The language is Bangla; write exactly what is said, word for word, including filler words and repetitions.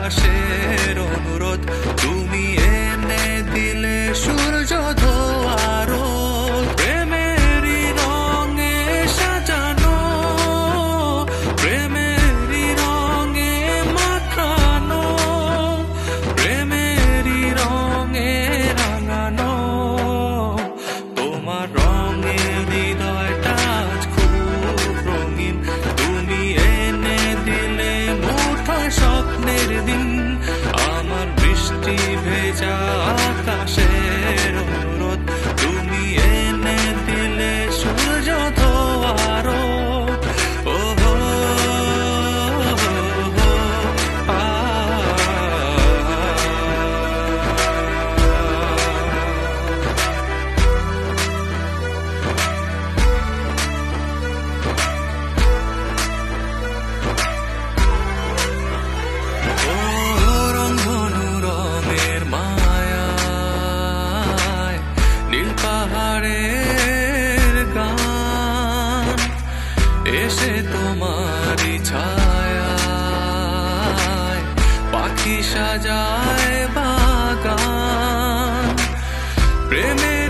আকাশের অনুরোধ তুমি এনে দিলে সূর্য ধোয়ারো প্রেমেরই রঙে সাজানো প্রেমেরই রঙে মাখানো প্রেমেরই রঙে রাঙানো তোমার রঙে হৃদয়টা আজ খুব রঙিন তুমি এনে দিলে মুঠোয় স্বপ্নের দিন আমার বৃষ্টি ভেজা আকাশের অনুরোধ তুমি এনে দিলে সূর্য ধোয়ারো ও হো আ ও রংধনু রঙের মায়ায় নীল পাহাড়ের গান এসে তোমারই ছায়ায় পাখি সাজায় বাগান প্রেমে